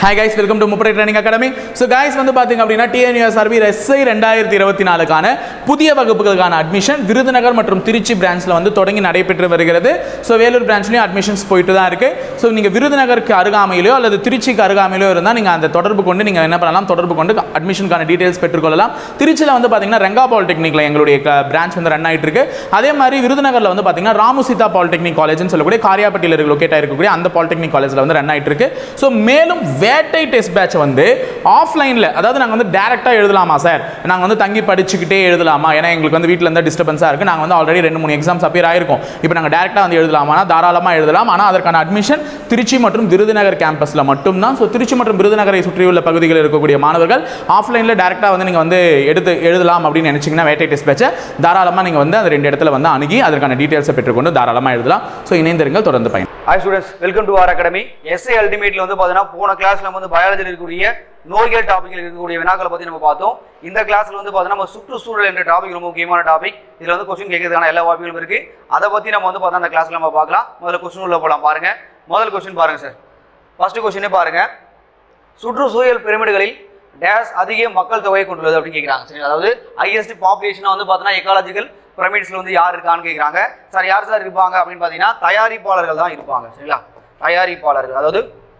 Hi guys, welcome to Mupare Training Academy. So guys, வந்து பாத்தீங்க அப்படினா TNUSRB SI 2024 கான புதிய வகுப்புகளுக்கான அட்மிஷன் விருதுநகர் மற்றும் திருச்சி பிரான்ச்ல வந்து தொடங்கி நடைபெற்று வருகிறது. So வேலூர் பிரான்ச்லயும் அட்மிஷன்ஸ் போயிட்டு தான் இருக்கு. So நீங்க விருதுநகருக்கு அருகாமையிலோ அல்லது திருச்சிக்கு அருகாமையிலோ இருந்தா நீங்க அந்த தொடர்பு கொண்டு நீங்க என்ன பண்ணலாம், தொடர்பு கொண்டு அட்மிஷனுக்கான டீடைல்ஸ் பெற்றுக்கொள்ளலாம். திருச்சில வந்து பாத்தீங்கன்னா ரெங்கா பாலிடெக்னிக்ல எங்களுடைய பிரான்ச் வந்து ரன் ஆயிட்டு இருக்கு. அதே மாதிரி விருதுநகர்ல வந்து பாத்தீங்கன்னா ராமுசீதா பாலிடெக்னிக் காலேஜ்னு சொல்லக்கூடிய காரியாபட்டியில லொகேட் ஆயிருக்கக்கூடிய அந்த பாலிடெக்னிக் காலேஜ்ல வந்து ரன் ஆயிட்டு இருக்கு. So மேலும் வேட்டை டெஸ்ட் பேட்ச் வந்து ஆஃப்லைன்ல, அதாவது நாங்க வந்து டைரக்டா எழுதலாமா சார், நாங்க வந்து தங்கி படிச்சுக்கிட்டே எழுதலாமா, ஏன்னா எங்களுக்கு வந்து வீட்ல இருந்தா டிஸ்டர்பன்ஸா இருக்கு, நாங்க வந்து ஆல்ரெடி 2-3 எக்ஸாம்ஸ் அப்பியர் ஆயிருக்கும், இப்போ நாங்க டைரக்டா வந்து எழுதலாமானா தாராளமா எழுதலாம். ஆனா அதற்கான அட்மிஷன் திருச்சி மற்றும் விருதுநகர் கேம்பஸ்ல மட்டும் தான். ஸோ திருச்சி மற்றும் விருதுநகரை சுற்றியுள்ள பகுதிகளில் இருக்கக்கூடிய மாணவர்கள் ஆஃப்லைன்ல டைரக்டா வந்து நீங்க வந்து எடுத்து எழுதலாம் அப்படின்னு நினைச்சீங்கன்னா வேட்டை டெஸ்ட் பேட்சை தாராளமா நீங்க வந்து அந்த 2 இடத்துல வந்து அணுகி அதற்கான டீடைல்ஸை பெற்றுக்கொண்டு தாராளமா எழுதலாம். ஸோ இணைந்திருங்கள், தொடர்ந்து பயன். Hi students, welcome to our academy. SI Ultimate வந்து பாத்தீங்கன்னா போன கிளாஸ்ல வந்து பயாலஜியில் இருக்கக்கூடிய நோய்கள் டாபிக்ல இருக்கக்கூடிய வினாக்களை பத்தி நம்ம பார்த்தோம். இந்த கிளாஸ்ல வந்து பாத்தீங்கன்னா நம்ம சுற்றுச்சூழல் என்ற டாபிக் ரொம்ப முக்கியமான டாபிக். இதுல வந்து क्वेश्चन கேட்கிறதுக்கான எல்லா வாய்ப்புகளும் இருக்கு. அதை பத்தி நம்ம வந்து பார்த்தா அந்த கிளாஸ்ல நம்ம பார்க்கலாம். முதல்ல क्वेश्चन உள்ள போலாம் பாருங்க. முதல் क्वेश्चन பாருங்க சார். ஃபர்ஸ்ட் क्वेश्चन பாருங்க. சுற்றுச்சூழல் பிரமிடுகளில் டேஷ் அதிக மக்கள் தொகையை கொண்டுள்ளது அப்படின்னு கேட்குறாங்க. சரி, அதாவது ஹையஸ்ட் பாப்புலேஷனா வந்து பார்த்தீங்கன்னா எக்காலஜிக்கல் பிரமிட்ஸ்ல வந்து யார் இருக்கான்னு கேட்குறாங்க. சார் யார் சார் இருப்பாங்க அப்படின்னு பார்த்தீங்கன்னா தயாரிப்பாளர்கள் தான் இருப்பாங்க. சரிங்களா, தயாரிப்பாளர்கள், அதாவது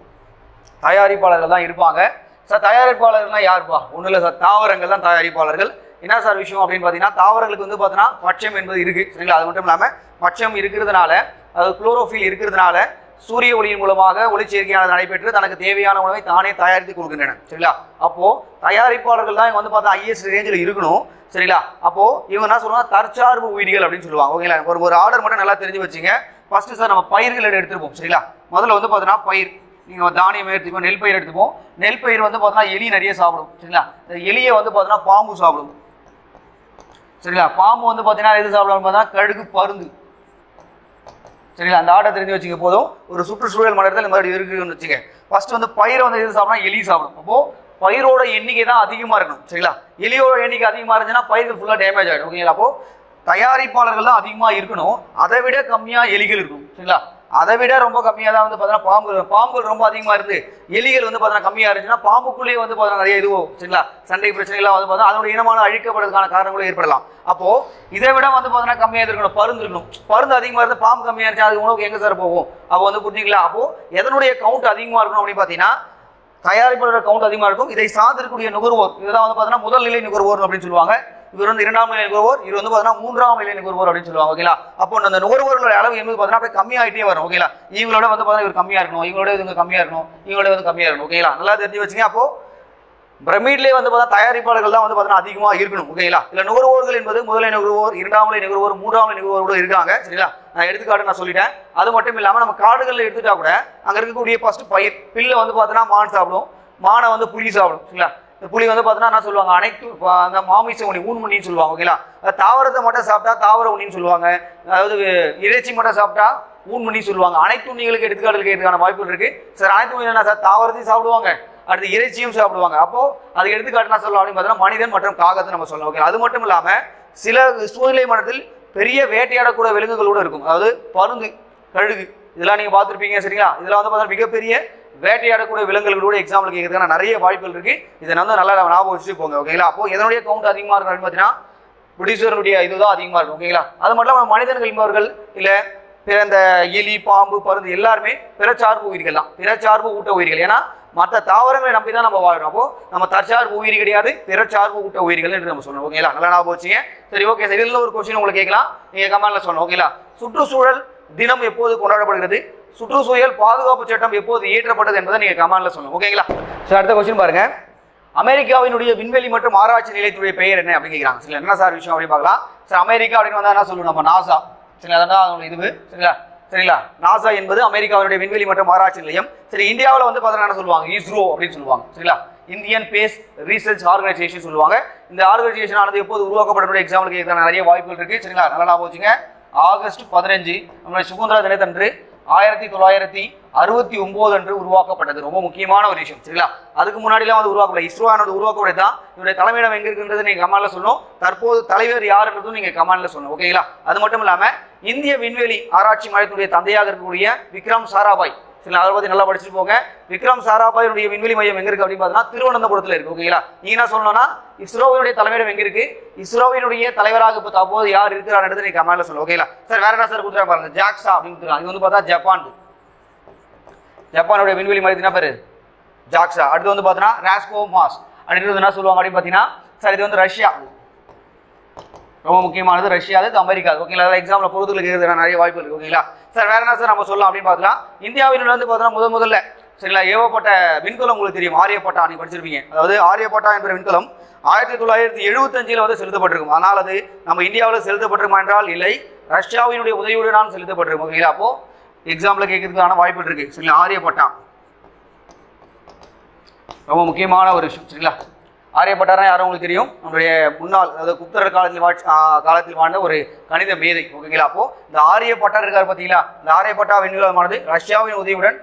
தயாரிப்பாளர்கள் தான் இருப்பாங்க. சார் தயாரிப்பாளர்கள்லாம் யாருப்பா? ஒன்றும் இல்லை சார், தாவரங்கள் தான் தயாரிப்பாளர்கள். என்ன சார் விஷயம் அப்படின்னு பார்த்தீங்கன்னா தாவரங்களுக்கு வந்து பார்த்தீங்கன்னா பட்சம் என்பது இருக்குது. சரிங்களா, அது மட்டும் இல்லாமல் பட்சம் இருக்கிறதுனால, அதாவது குளோரோஃபில் இருக்கிறதுனால சூரிய ஒளியின் மூலமாக ஒளிச்சேர்க்கையானது நடைபெற்று தனக்கு தேவையான உணவை தானே தயாரித்து கொடுக்கின்றன. சரிங்களா, அப்போ தயாரிப்பாளர்கள் தான் இவங்க வந்து பார்த்தா ஹையஸ்ட் ரேஞ்சில் இருக்கணும். சரிங்களா, அப்போ இவங்க என்ன சொல்லுவாங்க, தற்சார்பு உயிரிகள் அப்படின்னு சொல்லுவாங்க. ஓகேங்களா, ஒரு ஆர்டர் மட்டும் நல்லா தெரிஞ்சு வச்சுங்க. ஃபர்ஸ்ட் சார் நம்ம பயிர்கள் எடுத்துருப்போம். சரிங்களா, முதல்ல வந்து பார்த்தீங்கன்னா பயிர், நீங்கள் தானியம் எடுத்துப்போம், நெல் பயிர் எடுத்துப்போம். நெல் பயிர் வந்து பார்த்தீங்கன்னா எலி நிறைய சாப்பிடும். சரிங்களா, எலியை வந்து பார்த்தீங்கன்னா பாம்பு சாப்பிடும். சரிங்களா, பாம்பு வந்து பார்த்தீங்கன்னா எது சாப்பிடலாம் பார்த்தீங்கன்னா கழுகு, பருந்து. சரிங்களா, அந்த ஆர்டர் தெரிஞ்சு வச்சுக்க போதும். ஒரு சுற்றுச்சூழல் மண்டலத்தில் இந்த மாதிரி இருக்குன்னு வச்சுக்க. ஃபர்ஸ்ட் வந்து பயிரை வந்து எது சாப்பிடலாம், எலி சாப்பிடும். அப்போ பயிரோட எண்ணிக்கை தான் அதிகமாக இருக்கணும். சரிங்களா, எலியோட எண்ணிக்கை அதிகமாக இருந்துச்சுன்னா பயிர்கள் ஃபுல்லாக டேமேஜ் ஆகிடும். ஓகேங்களா, அப்போ தயாரிப்பாளர்கள் தான் அதிகமாக இருக்கணும். அதை விட கம்மியாக எலிகள் இருக்கும். சரிங்களா, அதை விட ரொம்ப கம்மியாக தான் வந்து பார்த்தீங்கன்னா பாம்புகள் ரொம்ப அதிகமாக இருந்து எலிகள் வந்து பார்த்தீங்கன்னா கம்மியாக இருந்துச்சுன்னா பாம்புக்குள்ளேயே வந்து பார்த்தீங்கன்னா நிறைய இதுவும். சரிங்களா, சண்டை பிரச்சனைகள்லாம் வந்து பார்த்தீங்கன்னா அதோட இனமான அழிக்கப்படுறதுக்கான காரணங்களும் ஏற்படலாம். அப்போ இதை விட வந்து பார்த்தீங்கன்னா கம்மியாக இருக்கணும், பருந்து இருக்கணும். பருந்து அதிகமாக இருந்து பாம்பு கம்மியாக இருந்துச்சு, அது உணவுக்கு எங்கே சார் போகும்? அப்போ வந்து புரிஞ்சுங்களா, அப்போ எதனுடைய கவுண்ட் அதிகமாக இருக்கணும் அப்படின்னு பார்த்தீங்கன்னா தயாரிப்பாளர் கவுண்ட் அதிகமாக இருக்கும். இதை சார்ந்திருக்கக்கூடிய நுகர்வோர், இதுதான் வந்து பார்த்தீங்கன்னா முதல் நிலை நுகர்வோர் அப்படின்னு சொல்லுவாங்க. இவர் வந்து 2ஆம் நிலை நுகர்வோர், இவர் வந்து பார்த்தீங்கன்னா 3ஆம் நிலை நுகர்வோர் அப்படின்னு சொல்லுவாங்க. ஓகேங்களா, அப்போ அந்த நுகர்வோர்களோட அளவு என்பது பார்த்தீங்கன்னா அப்படியே கம்மியாகிட்டே வரும். ஓகேங்களா, இவங்களோட வந்து பார்த்தீங்கன்னா இவர் கம்மியாக இருக்கணும், இவங்களோட இவங்க கம்மியாக இருக்கணும், இவங்களோட வந்து கம்மியாக இருக்கணும். ஓகேங்களா, நல்லா தெரிஞ்சு வச்சுங்க. அப்போ பிரமிட்லேயே வந்து பார்த்தா தயாரிப்பாளர்கள் தான் வந்து பார்த்தீங்கன்னா அதிகமாக இருக்கணும். ஓகேங்களா, இல்லை நுகர்வோர்கள் என்பது முதல் நிலை நுகர்வோர், 2ஆம் நிலை நுகர்வோர், 3ஆம் நிலை நுகர்வோரோட இருக்காங்க. சரிங்களா, நான் எடுத்துக்காட்டு நான் சொல்லிட்டேன். அது மட்டும் இல்லாமல் நம்ம காடுகளில் எடுத்துட்டா கூட அங்கே இருக்கக்கூடிய ஃபர்ஸ்ட் பயிர் பில்லை வந்து பார்த்தீங்கன்னா மான் சாப்பிடும், மானை வந்து புலி சாப்பிடும். சரிங்களா, இந்த புலி வந்து பார்த்தீங்கன்னா என்ன சொல்லுவாங்க, அனைத்து அந்த மாமிச உணி, ஊன்மணின்னு சொல்லுவாங்க. ஓகேங்களா, தாவரத்தை மட்டும் சாப்பிட்டா தாவர உணின்னு சொல்லுவாங்க, அதாவது இறைச்சி மட்டும் சாப்பிட்டா ஊன்மணி சொல்லுவாங்க. அனைத்து உண்ணிகளுக்கு எடுத்துக்காட்டுகள் கேட்கறதுக்கான வாய்ப்புகள் இருக்கு. சார் அனைத்து உண்ணிகள் என்ன சார், தாவரத்தையும் சாப்பிடுவாங்க, அடுத்து இறைச்சியும் சாப்பிடுவாங்க. அப்போ அது எடுத்துக்காட்டுனா சொல்லலாம் அப்படின்னு பார்த்தீங்கன்னா மனிதன் மற்றும் காகத்தை நம்ம சொல்லலாம். ஓகே, அது மட்டும் இல்லாமல் சில சூழ்நிலை மண்டலத்தில் பெரிய வேட்டையாடக்கூடிய விலங்குகளோடு இருக்கும். அதாவது பருந்து, கழுகு, இதெல்லாம் நீங்கள் பார்த்துருப்பீங்க. சரிங்களா, இதெல்லாம் வந்து பார்த்தீங்கன்னா மிகப்பெரிய வேட்டையாடக்கூடிய விலங்குகளோட எக்ஸாம்பிள் கேட்கறதுக்கான நிறைய வாய்ப்புகள் இருக்கு. இதை வந்து நல்லா ஞாபகம் வச்சுட்டு போங்க. ஓகேங்களா, அப்போ எதனுடைய கவுண்ட் அதிகமாக இருக்கும் அப்படின்னு பார்த்தீங்கன்னா ப்ரொடியூசருடைய இதுதான் அதிகமாக இருக்கும். ஓகேங்களா, அது மட்டும் இல்லாமல் மனிதர்கள் என்பவர்கள் இல்லை பிற இந்த எலி, பாம்பு, பருந்து எல்லாருமே பிறச்சார்பு உயிர்கள் தான், பிறச்சார்பு ஊட்ட உயிர்கள். ஏன்னா மற்ற தாவரங்களை நம்பி தான் நம்ம வாழ்றோம். அப்போ நம்ம தற்சார்பு உயிரி கிடையாது, பிறச்சார்பு ஊட்ட உயிர்கள் என்று நம்ம சொல்லணும். ஓகேங்களா, நல்லா ஞாபகம் வச்சுங்க. சரி, ஓகே சார், இதில் ஒரு கொஸ்டின் உங்களுக்கு கேட்கலாம், நீங்க கமெண்ட்ல சொல்லணும். ஓகேங்களா, சுற்றுச்சூழல் தினம் எப்போது கொண்டாடப்படுகிறது, சுற்றுச்சூழல் பாதுகாப்பு சட்டம் எப்போது இயற்றப்பட்டது என்பதை நீங்க கமெண்ட்ல சொல்லணும். ஓகேங்களா, சார் அடுத்த கொஸ்டின் பாருங்க. அமெரிக்காவினுடைய விண்வெளி மற்றும் ஆராய்ச்சி நிலையத்துடைய பெயர் என்ன அப்படின்னு கேட்கிறாங்க. சரி, என்ன சார் விஷயம் அப்படின்னு பார்க்கலாம். சார் அமெரிக்கா அப்படின்னு வந்தா என்ன சொல்லணும், நம்ம நாசா. சரி, அதான் அதோட இது. சரிங்களா, சரிங்களா, நாசா என்பது அமெரிக்காவுடைய விண்வெளி மற்றும் ஆராய்ச்சி நிலையம். சரி, இந்தியாவில் வந்து பார்த்தீங்கன்னா என்ன சொல்லுவாங்க, இஸ்ரோ அப்படின்னு சொல்லுவாங்க. சரிங்களா, இந்தியன் ஸ்பேஸ் ரிசர்ச் ஆர்கனைசேஷன் சொல்லுவாங்க. இந்த ஆர்கனைசேஷன் ஆனது எப்போது உருவாக்கப்பட்ட எக்ஸாம்பிள் கேட்கறதுக்கான நிறைய வாய்ப்புகள் இருக்கு. சரிங்களா, நல்லா ஞாபகம் வச்சுங்க. ஆகஸ்ட் 15 நம்மளுடைய சுதந்திர தினத்தன்று 1969 அன்று உருவாக்கப்பட்டது. ரொம்ப முக்கியமான ஒரு விஷயம். சரிங்களா, அதுக்கு முன்னாடிலாம் வந்து உருவாக்கப்படல, இஸ்ரோ ஆனது உருவாக்கப்பட்டது தான். இவருடைய தலைமையிடம் எங்க இருக்குன்றது நீங்க கமெண்ட்ல சொல்லணும். தற்போது தலைவர் யாருன்றதும் நீங்க கமெண்ட்ல சொல்லணும். ஓகேங்களா, அது மட்டும் இல்லாம இந்திய விண்வெளி ஆராய்ச்சி மையத்துடைய தந்தையாக இருக்கக்கூடிய விக்ரம் சாராபாய். சரி, அதை பத்தி நல்லா படிச்சுட்டு போங்க. விக்ரம் சாராபாயுடைய விண்வெளி மையம் எங்க இருக்கு அப்படின்னு பார்த்தீங்கன்னா திருவனந்தபுரத்துல இருக்கு. ஓகேங்களா? நீங்க என்ன சொல்லணும்னா இஸ்ரோவினுடைய தலைமையிடம் எங்க இருக்கு, இஸ்ரோவினுடைய தலைவராக இப்போ தற்போது யார் இருக்கிறார் நீங்க கமெண்ட்ல சொல்லுங்க. ஓகேங்களா சார்? வேற என்ன சார் கொடுத்துறாங்க பாருங்க, ஜாக்ஸா அப்படின்னு கொடுத்துறாங்க. இது வந்து பார்த்தா ஜப்பான், ஜப்பானுடைய விண்வெளி மையத்தின் என்ன பேரு, ஜாக்ஸா. அடுத்து வந்து பார்த்தீங்கன்னா ராஸ்கோமாஸ் அப்படின்றது என்ன சொல்லுவாங்க அப்படின்னு பார்த்தீங்கன்னா சார் இது வந்து ரஷ்யா, ரொம்ப முக்கியமானது ரஷ்யா, அது அமெரிக்கா. ஓகேங்களா? அதெல்லாம் எக்ஸாம்ல பொறுத்துகளுக்கு இருக்கிற நிறைய வாய்ப்பு இருக்கு. ஓகேங்களா சார்? வேற என்ன சார் நம்ம சொல்லலாம் அப்படின்னு பார்க்கலாம். இந்தியாவில் வந்து பார்த்தீங்கன்னா முதல்ல சரிங்களா ஏவப்பட்ட விண்கலம் உங்களுக்கு தெரியும், ஆரியப்பட்டா, நீங்க படிச்சிருப்பீங்க. அதாவது ஆரியப்பட்டா என்ற விண்கலம் 1975 வந்து செலுத்தப்பட்டிருக்கும். ஆனால் அது நம்ம இந்தியாவில் செலுத்தப்பட்டிருக்குமா என்றால் இல்லை, ரஷ்யாவினுடைய உதவியுடன் செலுத்தப்பட்டிருக்கும். ஓகேங்களா? அப்போ எக்ஸாம்ல கேட்கறதுக்கான வாய்ப்பு இருக்கு. சரிங்களா? ஆரியப்பட்டா ரொம்ப முக்கியமான ஒரு விஷயம். சரிங்களா? ஆரியப்பட்டாரா யாரும் உங்களுக்கு தெரியும், நம்மளுடைய முன்னாள் அதாவது குப்தர் காலத்தில் வாழ்ந்த ஒரு கணித மேதை. ஓகேங்களா? அப்போ இந்த ஆரியப்பட்டார் இருக்காரு பார்த்தீங்களா, இந்த ஆரியப்பட்டா விண்கலமானது ரஷ்யாவின் உதவியுடன்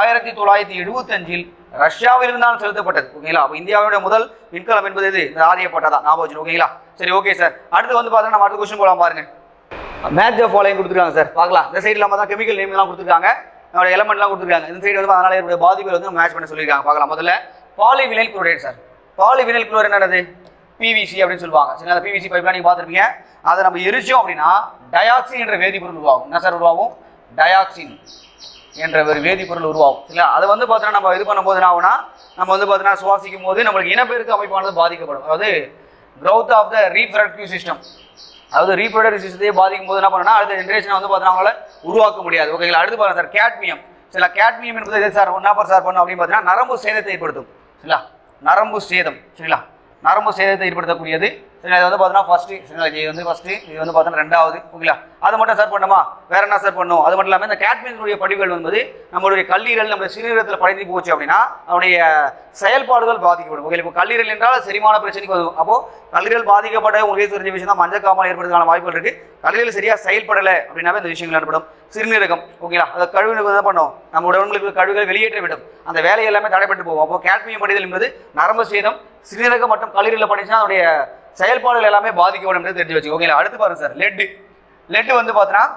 1975 ரஷ்யாவிலிருந்து தான் செலுத்தப்பட்டது. ஓகேங்களா? அப்போ இந்தியாவுடைய முதல் விண்கலம் என்பது இது இந்த ஆரியப்பட்டா தான். ஞாபகம் வச்சு. ஓகேங்களா? சரி, ஓகே சார். அடுத்து வந்து பார்த்தீங்கன்னா நம்ம அடுத்த கொஸ்டின் போலாம் பாருங்க. மேட்ச் ஆஃப் ஃபாலோயிங் கொடுத்துருக்காங்க சார், பார்க்கலாம். இந்த சைடில் நம்ம தான் கெமிக்கல் நேம்லாம் கொடுத்துருக்காங்க, நம்மளோட எலமெண்ட்லாம் கொடுத்துருக்காங்க. இந்த சைடு வந்து அதனால என்னுடைய பாதிப்புகள் வந்து மேட்ச் பண்ண சொல்லியிருக்காங்க. பார்க்கலாம். முதல்ல polyvinyl chloride sir. Polyvinyl chloride என்னது, பிவிசி அப்படின்னு சொல்லுவாங்க. சரி, அந்த பிவிசி பைப்லாம் நீங்க பார்த்துருப்பீங்க. அதை நம்ம எரிச்சோம் அப்படின்னா டயாக்சின் என்ற வேதிப்பொருள் உருவாகும். என்ன சார் உருவாகும், டயாக்சின் என்ற ஒரு வேதிப்பொருள் உருவாகும். சரிங்களா? அதை வந்து பார்த்தீங்கன்னா நம்ம இது பண்ணும்போது என்ன ஆகுனா, நம்ம வந்து பார்த்தீங்கன்னா சுவாசிக்கும் போது நம்மளுக்கு இனப்பெருக்க அமைப்பானது பாதிக்கப்படும். அதாவது growth of the reproductive system, அதாவது ரீப்ரொடக்டிவ் சிஸ்டத்தையே பாதிக்கும் போது என்ன பண்ணணும்னா அடுத்த ஜென்ரேஷனை வந்து பார்த்தீங்கன்னா அவங்களால உருவாக்க முடியாது. ஓகேங்களா? அடுத்து பாருங்க சார், கேட்மியம். சரிங்களா? கேட்மியம் என்பது எது சார், ஒன்னா சார் பண்ணும் அப்படின்னு பார்த்தீங்கன்னா நரம்பு சேதத்தை ஏற்படுத்தும். சரிங்களா? நரம்பு சேதம். சரிங்களா? நரம்பு சேதத்தை ஏற்படுத்தக்கூடியது. சரிங்களா? இது வந்து பார்த்தீங்கன்னா ஃபர்ஸ்ட், சரிங்களா? இது வந்து ஃபர்ஸ்ட், இது வந்து பார்த்தீங்கன்னா ரெண்டாவது. ஓகேங்களா? அது மட்டும் சார் பண்ணுமா, வேற என்ன சார் பண்ணும்? அது மட்டும் இல்லாமல் இந்த கேட்மியத்தினுடைய படிவுகள் வந்து நம்மளுடைய கல்லீரல், நம்மளுடைய சிறுநீரகத்தில் படைந்து போச்சு அப்படின்னா அவனுடைய செயல்பாடுகள் பாதிக்கப்படும். ஓகே, இப்போ கல்லீரல் என்றால் செரிமான பிரச்சனைக்கு வரும். அப்போ கல்லீரல் பாதிக்கப்பட்ட உங்களுக்கு தெரிஞ்ச விஷயம் தான் மஞ்சக்காமல் ஏற்படுறதுக்கான வாய்ப்புகள் இருக்கு. கல்லீரல் சரியா செயல்படலை அப்படின்னாவே இந்த விஷயங்கள் ஏற்படும். சிறுநீரகம். ஓகேங்களா? அந்த கழிவு என்ன பண்ணும், நம்ம உடம்புகளுக்கு கழிவுகள் வெளியேற்ற விடும், அந்த வேலை எல்லாமே தடைப்பட்டு போகும். அப்போ கேட்மியம் படிதல் என்பது நரம்பு சேதம், சிறுநீரகம் மற்றும் கல்லீரலில் படிச்சுன்னா அதனுடைய செயல்பாடுகள் எல்லாமே பாதிக்கப்படும் என்று தெரிஞ்சு வச்சு. ஓகேங்களா? அடுத்து பாருங்க சார், லெட். லெட் வந்து பார்த்தீங்கன்னா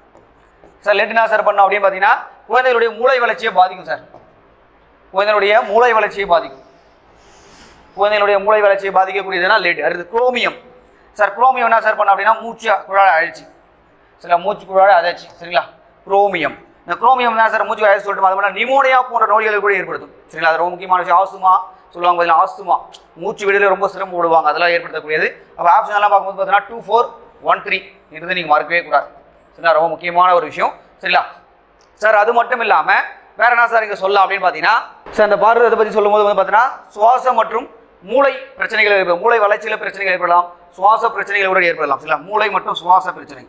சார் லெட் என்ன சார் பண்ணும் அப்படின்னு பார்த்தீங்கன்னா குழந்தைகளுடைய மூளை வளர்ச்சியை பாதிக்கும் சார். குழந்தைகளுடைய மூளை வளர்ச்சியை பாதிக்கும். குழந்தைகளுடைய மூளை வளர்ச்சியை பாதிக்கக்கூடியதுனா லெட். அடுத்து குரோமியம் சார். குரோமியம் என்ன சார் பண்ணும் அப்படின்னா மூச்சு குழாய் அழற்சி. சரிங்களா? மூச்சு குழாய் அழற்சி. சரிங்களா? குரோமியம். இந்த குரோமியம் தான் சார் மூச்சு அழற்சி சொல்லிட்டு அது மாதிரி நிமோனியா போன்ற நோய்களை கூட ஏற்படுத்தும். சரிங்களா? அது ரொம்ப முக்கியமான விஷயம். ஆஸ்துமா சொல்லுவாங்க பார்த்தீங்கன்னா, ஆஸ்துமா மூச்சு விடுதலை ரொம்ப சிரமம் போடுவாங்க, அதெல்லாம் ஏற்படுத்தக்கூடியது. அப்போ ஆப்ஷன் எல்லாம் பார்க்கும்போது பார்த்தீங்கன்னா 2, 4, 1, 3 இருந்து நீங்கள் மறக்கவே கூடாது. சரிங்களா? ரொம்ப முக்கியமான ஒரு விஷயம். சரிங்களா சார்? அது மட்டும் இல்லாமல் வேற என்ன சார் இங்கே சொல்லலாம் அப்படின்னு பார்த்தீங்கன்னா சார் இந்த பாரதத்தை பற்றி சொல்லும்போது வந்து பார்த்தீங்கன்னா சுவாசம் மற்றும் மூளை பிரச்சனைகள் ஏற்படும். மூளை வளர்ச்சியில் பிரச்சனைகள் ஏற்படலாம், சுவாச பிரச்சனைகள் கூட ஏற்படலாம். சரிங்களா? மூளை மற்றும் சுவாச பிரச்சனை,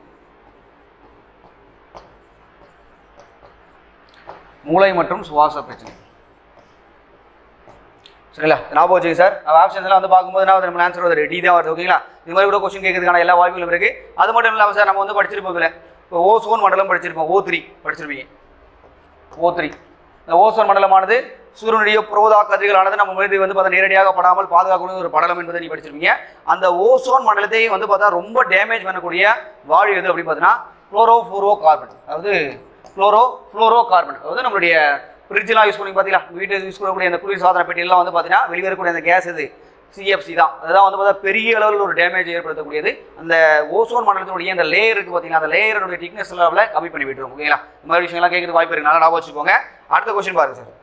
மூளை மற்றும் சுவாச பிரச்சனை. சரிங்களா? ஞாபகம் வச்சுங்க சார். ஆப்ஷன்ஸ் எல்லாம் வந்து பார்க்கும்போது நம்ம ஆன்சர் வருது, டி தான் வருது. ஓகேங்களா? இது மாதிரி கூட கொஸ்டின் கேட்கறதுக்கான எல்லா வாய்ப்புகளும் இருக்கு. அது மட்டும் இல்லாமல் சார் நம்ம வந்து படிச்சிருப்போம், இல்லை இப்போ ஓசோன் மண்டலம் படிச்சிருப்போம், O3 படிச்சிருப்பீங்க. O3 இந்த ஓசோன் மண்டலமானது சூரியனுடைய புரோதா கதிர்களானது நம்ம மீது வந்து பார்த்தா நேரடியாக படாமல் பாதுகாக்கக்கூடிய ஒரு படலம் என்பதை நீ படிச்சிருப்பீங்க. அந்த ஓசோன் மண்டலத்தை வந்து பார்த்தா ரொம்ப டேமேஜ் பண்ணக்கூடிய வாயு எது அப்படின்னு பார்த்தீங்கன்னா குளோரோஃப்ளோரோ கார்பன். அதாவது குளோரோ கார்பன். அதாவது நம்மளுடைய ஃப்ரிட்ஜெலாம் யூஸ் பண்ணி பார்த்தீங்களா, வீட்டில் யூஸ் பண்ணக்கூடிய அந்த குளிர் சாதன பெட்டியெல்லாம் வந்து பார்த்தீங்கன்னா வெளிவரக்கூடிய அந்த கேஸ் இது CFC தான். அதுதான் வந்து பார்த்தா பெரிய அளவில் ஒரு டேமேஜ் ஏற்படுத்தக்கூடியது. அந்த ஓசோன் மண்டலத்தினுடைய அந்த லேயர் இருக்குது பார்த்தீங்கன்னா, அந்த லேயருடைய திக்னஸ் லெவலில் கம்மி பண்ணி விட்டுரும். ஓகேங்களா? இந்த மாதிரி விஷயங்கள்லாம் கேட்கறது வாய்ப்பு இருக்கு, நல்லா ஞாபகம் வச்சுக்கோங்க. அடுத்த கொஸ்டின் பாருங்க சார்.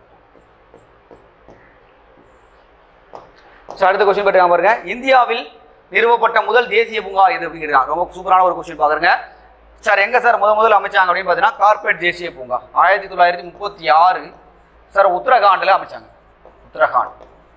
அடுத்த கொஸ்டின் பார்த்துக்காம பாருங்க. இந்தியாவில் நிறுவப்பட்ட முதல் தேசிய பூங்கா எது அப்படிங்கிறது ரொம்ப சூப்பரான ஒரு கொஸ்டின் பாருங்க சார். எங்க சார் முதல் அமைச்சாங்க அப்படின்னு பார்த்தீங்கன்னா கார்பெட் தேசிய பூங்கா 1936 சார் உத்தரகாண்டில் அமைச்சாங்க. உத்தரகாண்ட்.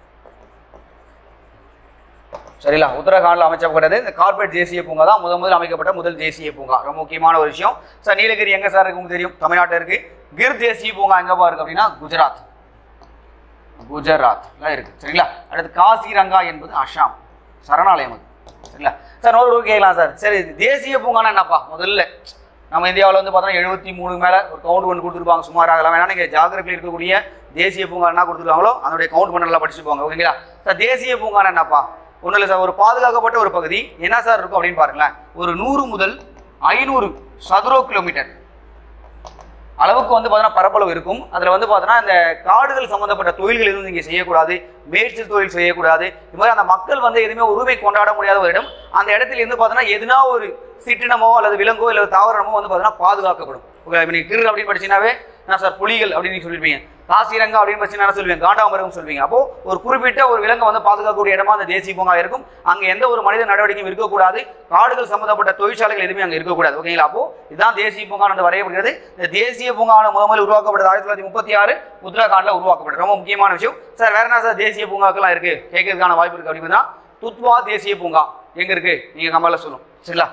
சரிங்களா? உத்தரகாண்டில் அமைக்கப்பட்டது இந்த கார்பெட் தேசிய பூங்கா தான் முதல் அமைக்கப்பட்ட முதல் தேசிய பூங்கா. ரொம்ப முக்கியமான ஒரு விஷயம் சார். நீலகிரி எங்க சார் இருக்கு உங்களுக்கு தெரியும், தமிழ்நாட்டில் இருக்கு. கிர் தேசிய பூங்கா எங்கப்பா இருக்கு அப்படின்னா குஜராத். குஜராத்ல இருக்கு. சரிங்களா? அடுத்து காசிரங்கா என்பது அசாம் சரணாலயம். சரிங்களா சார்? ஒரு கேட்கலாம் சார், சரி தேசிய பூங்கானா என்னப்பா? முதல்ல நம்ம இந்தியாவில் வந்து பார்த்தோன்னா 73 மேலே ஒரு கவுண்ட் ஒன்று கொடுத்துருப்பாங்க சுமாராக. அதெல்லாம் வேணா நீங்கள் ஜாகிரபியில் இருக்கக்கூடிய தேசிய பூங்கா என்ன கொடுத்துருவாங்களோ அதனுடைய கவுண்ட் பண்ண நல்லா படிச்சுட்டு போங்க. ஓகேங்களா சார்? தேசிய பூங்கானா என்னப்பா? ஒன்றும் இல்லை சார், ஒரு பாதுகாக்கப்பட்ட ஒரு பகுதி என்ன சார் இருக்கும் அப்படின்னு பாருங்களேன். ஒரு 100 முதல் 500 சதுர கிலோமீட்டர் அளவுக்கு வந்து பார்த்தீங்கன்னா பரப்பளவு இருக்கும். அதில் வந்து பார்த்தீங்கன்னா இந்த காடுகள் சம்மந்தப்பட்ட தொழில்கள் எதுவும் நீங்கள் செய்யக்கூடாது, மேய்ச்சல் தொழில் செய்யக்கூடாது. இது மாதிரி அந்த மக்கள் வந்து எதுவுமே உரிமை கொண்டாட முடியாத ஒரு இடம். அந்த இடத்துல இருந்து பார்த்தீங்கன்னா எதுனா ஒரு சிற்றினமோ அல்லது விலங்கோ இல்லை தாவரமோ வந்து பார்த்தீங்கன்னா பாதுகாக்கப்படும். ஓகே, நீங்கள் கிரு அப்படின்னு படிச்சினாவே நான் சார் புலிகள் அப்படின்னு நீங்கள் சொல்லியிருப்பீங்க, காசிரங்கா அப்படின்னு படிச்சுன்னா சொல்லுவீங்க, காண்டாமரம் சொல்வீங்க. அப்போ ஒரு குறிப்பிட்ட ஒரு விலங்கை வந்து பாதுகாக்கக்கூடிய இடமா அந்த தேசிய பூங்கா இருக்கும். அங்கே எந்த ஒரு மனித நடவடிக்கையும் இருக்கக்கூடாது, காடுகள் சம்பந்தப்பட்ட தொழிற்சாலைகள் எதுவுமே அங்கே இருக்கக்கூடாது. ஓகேங்களா? அப்போ இதுதான் தேசிய பூங்கா என்று வரையப்படுகிறது. இந்த தேசிய பூங்கா முதல் உருவாக்கப்பட்டது 1936 உத்தரகாண்டில் உருவாக்கப்பட்டது. ரொம்ப முக்கியமான விஷயம். சார் வேற என்ன சார் தேசிய பூங்காக்கெல்லாம் இருக்கு கேட்கறதுக்கான வாய்ப்பு இருக்கு அப்படின்னா, துத்வா தேசிய பூங்கா எங்க இருக்கு நீங்க கமல்ல சொல்லும். சரிங்களா?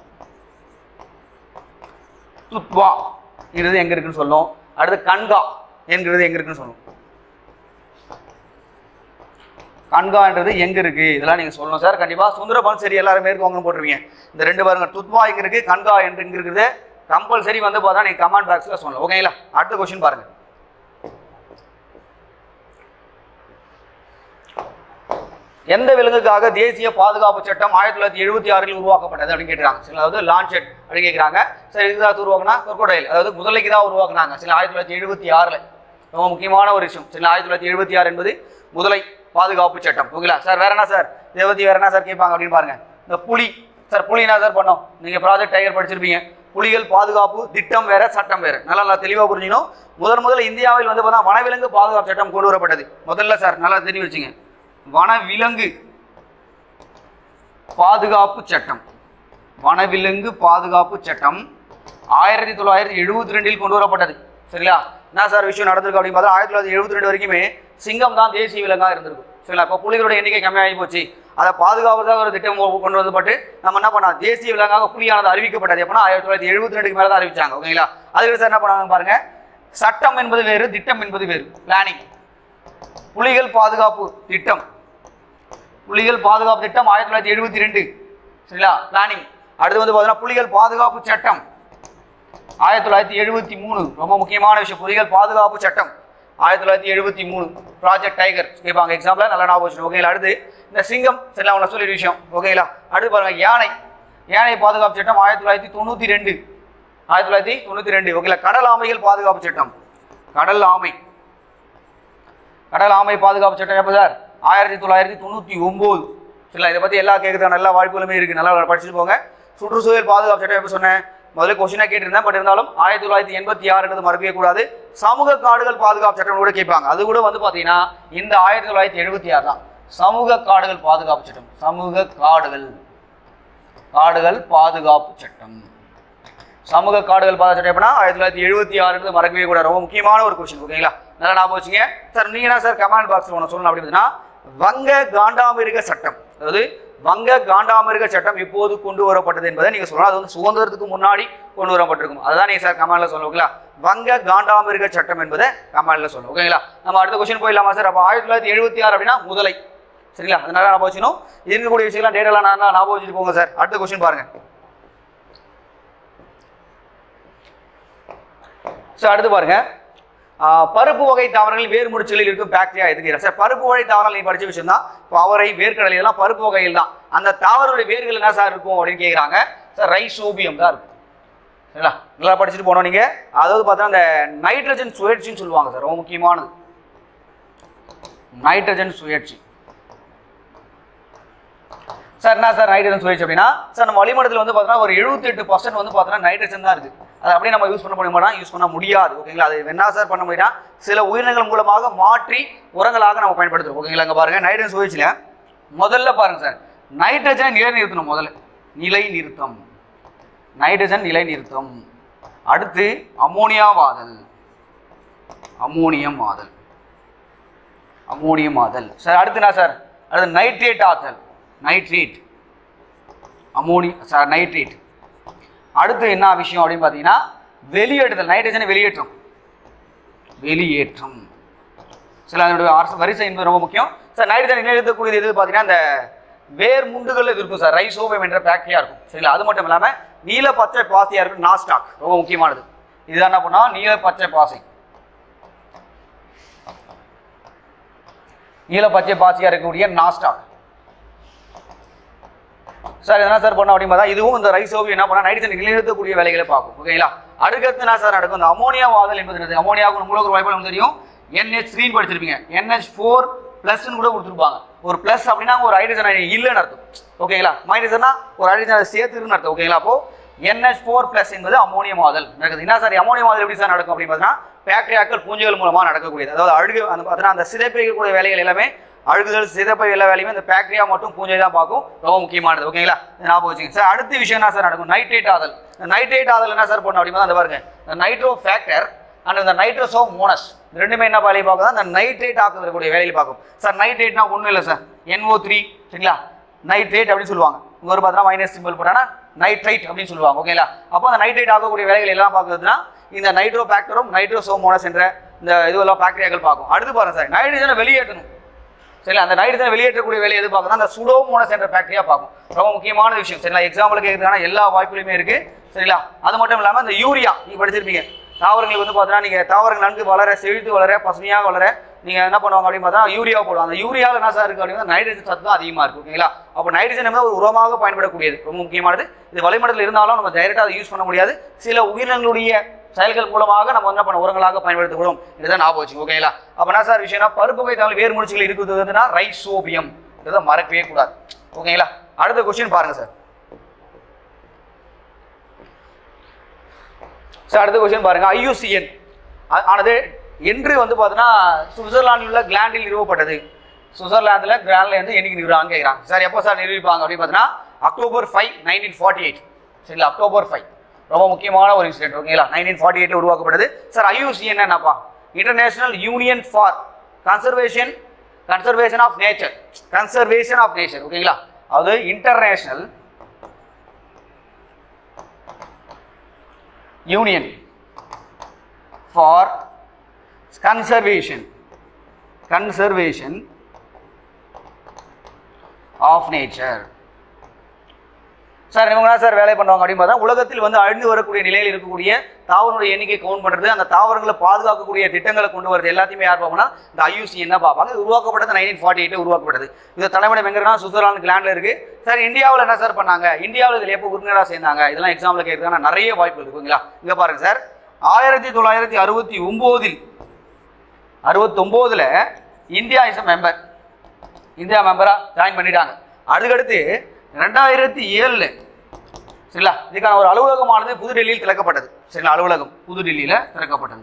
துத்வா என்கிறது எங்க இருக்குன்னு சொல்லும். அடுத்து கன்கா என்கிறது எங்க இருக்குன்னு சொல்லும். கன்கான்றது எங்க இருக்கு இதெல்லாம் நீங்க சொல்லணும் சார். கண்டிப்பா சுந்தரபன் சரி எல்லாரும் மேற்கோங்க போட்டுருவீங்க. இந்த ரெண்டு பாருங்க, துத்வா எங்க இருக்கு, கன்கா எங்க இருக்குது, கம்பல்சரி வந்து பார்த்தா நீங்க கமெண்ட் பாக்ஸ்ல சொல்லணும். ஓகேங்களா? அடுத்த கொஸ்டின் பாருங்க. எந்த விலங்குக்காக தேசிய பாதுகாப்பு சட்டம் 1976 உருவாக்கப்பட்டது அப்படின்னு கேட்குறாங்க. சரி, அதாவது லான்செட் அப்படின்னு கேட்குறாங்க. சரி, இதுதான் உருவாக்குனா கொக்கோடைல், அதாவது முதலைக்கு தான் உருவாக்குனாங்க. சரி, 1976 ரொம்ப முக்கியமான ஒரு விஷயம். சரி, 1976 என்பது முதலை பாதுகாப்பு சட்டம். ஓகேங்களா சார்? வேற என்ன சார் இதை பற்றி வேற என்ன சார் கேட்பாங்க அப்படின்னு பாருங்க. இந்த புலி சார், புலி என்ன சார் பண்ணோம், நீங்கள் ப்ராஜெக்ட் டைகர் படிச்சிருப்பீங்க. புலிகள் பாதுகாப்பு திட்டம் வேற சட்டம் வேற, நல்லா தெளிவாக புரிஞ்சுக்கணும். முதல்ல இந்தியாவில் வந்து பார்த்தா வனவிலங்கு பாதுகாப்பு சட்டம் கொண்டு வரப்பட்டது. முதல்ல சார் நல்லா தெரிவி வச்சுங்க, வனவிலங்கு பாதுகாப்பு சட்டம். வனவிலங்கு பாதுகாப்பு சட்டம் 1972 கொண்டு வரப்பட்டது. சரிங்களா? என்ன சார் விஷயம் நடந்திருக்கு அப்படின்னு பார்த்தா 1972 வரைக்குமே சிங்கம் தான் தேசிய விலங்காக இருந்திருக்கும். சரிங்களா? இப்போ புலிகளோட எண்ணிக்கை கம்மியாகி போச்சு. அதை பாதுகாப்பதாக ஒரு திட்டம் கொண்டு வந்துப்பட்டு நம்ம என்ன பண்ணோம், தேசிய விலங்காக புலியானது அறிவிக்கப்பட்டது. எப்படின்னா 1972 மேலே தான் அறிவிச்சாங்க. ஓகேங்களா? அதுக்கு சார் என்ன பண்ணாங்க பாருங்க, சட்டம் என்பது வேறு, திட்டம் என்பது வேறு. பிளானிங் புலிகள் பாதுகாப்பு திட்டம், புலிகள் பாதுகாப்பு திட்டம் 1972. சரிங்களா? பிளானிங். அடுத்து வந்து பார்த்தீங்கன்னா புலிகள் பாதுகாப்பு சட்டம் 1973. ரொம்ப முக்கியமான விஷயம், புலிகள் பாதுகாப்பு சட்டம் 1973. ப்ராஜெக்ட் டைகர் கேட்பாங்க எக்ஸாம்பிள், நல்லா ஞாபகம் வச்சுக்கணும். ஓகேங்களா? அடுத்து இந்த சிங்கம், சரிங்களா உங்களை சொல்லிய விஷயம். ஓகேங்களா? அடுத்து பாருங்க யானை, யானை பாதுகாப்பு சட்டம் 1992. 1992. ஓகேங்களா? கடல் ஆமைகள் பாதுகாப்பு சட்டம், கடல் ஆமை, கடல் ஆமை பாதுகாப்பு சட்டம் எப்போ சார்? 1999. சரிங்களா? இதை பற்றி எல்லா கேட்குறதுக்கான எல்லா வாய்ப்புகளுமே இருக்குது, நல்லா படிச்சுட்டு போங்க. சுற்றுச்சூழல் பாதுகாப்பு சட்டம் எப்போ சொன்னேன், முதல்ல கொஸ்டினாக கேட்டிருந்தேன். பட் இருந்தாலும் 1986 மறக்கவே கூடாது. சமூக காடுகள் பாதுகாப்பு சட்டம் கூட கேட்பாங்க. அது கூட வந்து பார்த்தீங்கன்னா இந்த 1976 தான் சமூக காடுகள் பாதுகாப்பு சட்டம். சமூக காடுகள் பாதுகாப்பு சட்டம், சமூக காடுகள் பாதுகாப்பு சட்டம் எப்படின்னா 1976 மறக்கவே கூட. ரொம்ப முக்கியமான ஒரு கொஸ்டின். ஓகேங்களா? நல்லா ஞாபகம் வச்சுங்க சார். நீங்க என்ன சார் கமெண்ட் பாக்ஸ் ஒன்று சொல்லணும் அப்படின்னா, வங்க காண்டாமிருக சட்டம், அதாவது வங்க காண்டாமிருக சட்டம் எப்போது கொண்டு வரப்பட்டது என்பதை நீங்க சொல்லலாம். அது வந்து சுதந்திரத்துக்கு முன்னாடி கொண்டு வரப்பட்டிருக்கும். அதுதான் நீங்க சார் கமெண்ட்ல சொல்லணும். ஓகேங்களா? வங்க காண்டாமிருக சட்டம் என்பதை கமெண்ட்ல சொல்லணும். ஓகேங்களா? நம்ம அடுத்த கொஸ்டின் போயிடலாமா சார்? அப்போ 1976 அப்படின்னா முதலை. சரிங்களா? அதனால ஞாபகம் வச்சுக்கணும். இருக்கக்கூடிய விஷயம்லாம் டேட்டாலாம் நல்லா ஞாபகம் வச்சுட்டு போங்க சார். அடுத்த கொஸ்டின் பாருங்க சார். அடுத்து பாருங்க, பருப்பு வகை தாவரங்கள் வேர் முடிச்சுகளில் இருக்கும் பாக்டீரியா எதுக்கு சார்? பருப்பு வகை தாவரங்கள் நீ படிச்ச விஷயம் தான். அவரை, வேர்க்கடலை எல்லாம் பருப்பு வகையில் தான். அந்த தாவரங்களுடைய வேர்கள் என்ன சார் இருக்கும் அப்படின்னு கேட்குறாங்க சார். ரைசோபியம் தான் இருக்கும். சரிங்களா? நல்லா படிச்சுட்டு போனோம் நீங்க. அதாவது பார்த்தா அந்த நைட்ரஜன் சுழற்சின்னு சொல்லுவாங்க சார், ரொம்ப முக்கியமானது. நைட்ரஜன் சுழற்சி சார். என்ன சார் நைட்ரஜன் சுழற்சி அப்படின்னா சார், நம்ம வளிமண்டலத்தில் வந்து பார்த்தோன்னா ஒரு 78% வந்து பார்த்தோன்னா நைட்ரஜன் தான் இருக்குது. அதை அப்படியே நம்ம யூஸ் பண்ண முடியுமா? யூஸ் பண்ண முடியாது. ஓகேங்களா? அது என்ன சார் பண்ண முடியும்னா சில உயிரினங்கள் மூலமாக மாற்றி உரங்களாக நம்ம பயன்படுத்துறோம். ஓகேங்களா? இங்கே பாருங்க, நைட்ரஜன் சுழற்சியில் முதல்ல பாருங்க சார், நைட்ரஜனை நிலைநிறுத்தணும். முதல்ல நிலைநிறுத்தம், நைட்ரஜன் நிலைநிறுத்தம். அடுத்து அமோனியாவாதல், அமோனியமாதல் சார். அடுத்து என்ன சார்? அடுத்து நைட்ரேட் ஆதல், நைட்ரேட், சார் நைட்ரேட். அடுத்து என்ன விஷயம் அப்படின்னு பார்த்தீங்கன்னா வெளியேற்றுதல், நைட்ரஜனை வெளியேற்றம். சில அதனுடைய வரிசை என்பது ரொம்ப முக்கியம் சார். நைட்ரஜன் நிலைநிறுத்தக்கூடியது எது பார்த்தீங்கன்னா இந்த வேர் முண்டுகள் இருக்கும் சார், ரைசோபியம் என்ற பாக்டீரியா இருக்கும். சரிங்களா? அது மட்டும் இல்லாமல் நீல பச்சை பாசியா இருக்கும், நாஸ்டாக், ரொம்ப முக்கியமானது. இதுதான் என்ன பண்ணா, நீல பச்சை பாசியா இருக்கக்கூடிய நாஸ்டாக் சார். என்ன சார் பண்ணோம் அப்படின்னு பார்த்தா இதுவும் இந்த ரைசோபியம் என்ன பண்ணா நைட்ரஜன் நிலைநிறுத்தக்கூடிய வேலைகளை பார்க்கும். ஓகேங்களா? அடுத்து என்ன சார் நடக்கும்? இந்த அமோனியா வாதல் என்பது அமோனியாவுக்கு உங்களுக்கு ஒரு வாய்ப்பு நமக்கு தெரியும். NH3 படிச்சிருப்பீங்க. NH4 பிளஸ்னு கூட கொடுத்துருப்பாங்க. ஒரு பிளஸ் அப்படின்னா ஒரு ஹைட்ரஜன் இல்லைன்னு அர்த்தம். ஓகேங்களா? மைனஸ்னா ஒரு ஹைட்ரஜன் சேர்த்துன்னு அர்த்தம். ஓகேங்களா? அப்போ NH4 பிளஸ் என்பது அமோனியம் ஆதல் நடக்குது. என்ன சார் அமோனியம் ஆதல் எப்படி சார் நடக்கும் அப்படின்னு பார்த்தீங்கன்னா பாக்டீரியாக்கள் பூஞ்சைகள் மூலமா நடக்கக்கூடியது. அதாவது அழுகு அந்த பார்த்தீங்கன்னா அந்த சிதைப்பிக்கக்கூடிய வேலைகள் எல்லாமே அழுகுதல் சிதைப்பை எல்லா வேலையுமே இந்த பாக்டீரியா மட்டும் பூஞ்சை தான் பார்க்கும். ரொம்ப முக்கியமானது. ஓகேங்களா? ஞாபகம் வச்சுங்க சார். அடுத்த விஷயம் என்ன சார் நடக்கும்? நைட்ரேட் ஆதல். நைட்ரேட் ஆதல் என்ன சார் பண்ணும் அப்படின்னா அந்த பாருங்க நைட்ரோ ஃபேக்டர் அண்ட் இந்த நைட்ரோசோ மோனஸ் ரெண்டுமே என்ன வேலையை பார்க்கும்? அந்த நைட்ரேட் ஆக்குறக்கூடிய வேலையை பார்க்கும். சார் நைட்ரேட்னா ஒன்றும் இல்லை சார், NO3 சரிங்களா? நைட்ரேட் அப்படின்னு சொல்லுவாங்க. இங்க ஒரு பார்த்தா மைனஸ் சிம்பிள் போட்டானா நைட்ரைட் அப்படின்னு சொல்லுவாங்க. ஓகேங்களா? அப்போ அந்த நைட்ரேட் ஆகக்கூடிய வேலைகள் எல்லாம் பார்க்குறதுனா இந்த நைட்ரோ பாக்டரும் நைட்ரோசோ மோனஸ் என்ற இந்த இதுவெல்லாம் பாக்டீரியாக்கள் பார்க்கும். அடுத்து பாருங்க சார் நைட்ரஜனை வெளியேற்றணும். சரிங்களா? அந்த நைட்ரஜனை வெளியேற்றக்கூடிய வேலையை எது பார்க்கணும்? அந்த சுடோமோனஸ் என்ற பாக்டீரியா பார்க்கும். ரொம்ப முக்கியமான விஷயம். சரிங்களா? எக்ஸாம்பிள் கேட்கறதுக்கான எல்லா வாய்ப்புகளுமே இருக்கு. சரிங்களா? அது மட்டும் இல்லாமல் இந்த யூரியா நீங்க படிச்சிருப்பீங்க. தாவரங்களுக்கு வந்து பார்த்தீங்கன்னா நீங்கள் தாவரங்கள் நன்கு வளர செழித்து வளர பசுமையாக வளர நீங்கள் என்ன பண்ணுவாங்க அப்படின்னு பார்த்தா யூரியா போடுவாங்க. அந்த யூரியாவில் என்ன சார் இருக்குது அப்படின்னா நைட்ரஜன் சத்து தான் அதிகமாக இருக்கும். ஓகேங்களா? அப்போ நைட்ரஜன் என்பது ஒரு உரமாக பயன்படக்கூடியது. ரொம்ப முக்கியமானது. இது வளிமண்டலத்தில் இருந்தாலும் நம்ம டைரெக்டாக அதை யூஸ் பண்ண முடியாது. சில உயிரினங்களுடைய செயல்கள் மூலமாக நம்ம என்ன பண்ண உரங்களாக பயன்படுத்தக்கூடும். இதுதான் ஞாபகம் வச்சு. ஓகேங்களா? அப்போ என்ன சார் விஷயம்னா பருப்பு வகைத்தாள் வேர் முடிச்சுகள் இருக்குதுன்னா ரைசோபியம் இதை மறக்கவே கூடாது. ஓகேங்களா? அடுத்த கொஸ்டின் பாருங்க சார். சார் அடுத்த கொஸ்டின் பாருங்க. IUCN ஆனது என்று வந்து பார்த்தீங்கன்னா சுவிட்சர்லாந்தில் உள்ள கிளாண்டில் நிறுவப்பட்டது. சுவிட்சர்லாந்தில் கிளாண்டில் வந்து என்னைக்கு நிறுவாங்க கேட்குறாங்க. சார் எப்போ சார் நிரூபிப்பாங்க அப்படின்னு பார்த்தீங்கன்னா October 5, 1948. சரிங்களா? October 5 ரொம்ப முக்கியமான ஒரு இன்சிடென்ட். ஓகேங்களா? 1948 உருவாக்கப்பட்டது. சார் IUCN என்னப்பா? International union for conservation of nature. Conservation of nature. ஓகேங்களா? அது international union for conservation of nature. Sir இவங்க சார் வேலை பண்ணுவாங்க அப்படின்னு பார்த்தா உலகத்தில் வந்து அழிந்து வரக்கூடிய நிலையில் இருக்கக்கூடிய தாவரங்களுடைய எண்ணிக்கை கவுண்ட் பண்ணுறது, அந்த தாவரங்களை பாதுகாக்கக்கூடிய திட்டங்களை கொண்டு வரது எல்லாத்தையுமே யார் பார்ப்போம்னா இந்த IUCN என்ன பார்ப்பாங்க. இது உருவாக்கப்பட்டது 1948 உருவாக்கப்பட்டது. இது தலைமையிடம் எங்கன்னா சுவிட்சர்லாந்து கிளாண்டில் இருக்கு. சார் இந்தியாவில் என்ன சார் பண்ணாங்க? இந்தியாவில் இதில் எப்போ உறுப்பினராக சேர்ந்தாங்க? இதெல்லாம் எக்ஸாம்பிள் கேட்கறதுக்கான நிறைய வாய்ப்பு இருக்குங்களா? இங்கே பாருங்க sir 1969 India is member. India மெம்பரா ஜாயின் பண்ணிட்டாங்க. அதுக்கடுத்து 2007 சரிங்களா இதுக்கான ஒரு அலுவலகமானது புதுடெல்லியில் திறக்கப்பட்டது. சரிங்களா? அலுவலகம் புதுடெல்லியில் திறக்கப்பட்டது.